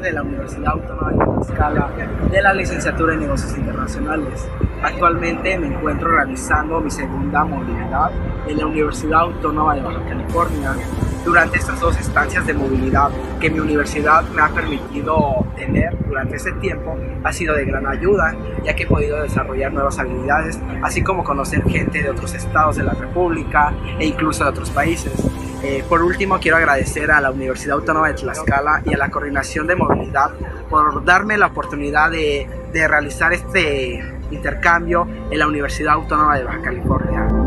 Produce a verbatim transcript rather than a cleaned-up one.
de la Universidad Autónoma de Tlaxcala de la licenciatura en Negocios Internacionales. Actualmente me encuentro realizando mi segunda movilidad en la Universidad Autónoma de Baja California. Durante estas dos estancias de movilidad que mi universidad me ha permitido tener durante ese tiempo, ha sido de gran ayuda, ya que he podido desarrollar nuevas habilidades, así como conocer gente de otros estados de la República e incluso de otros países. Eh, por último, quiero agradecer a la Universidad Autónoma de Tlaxcala y a la Coordinación de Movilidad por darme la oportunidad de, de realizar este intercambio en la Universidad Autónoma de Baja California.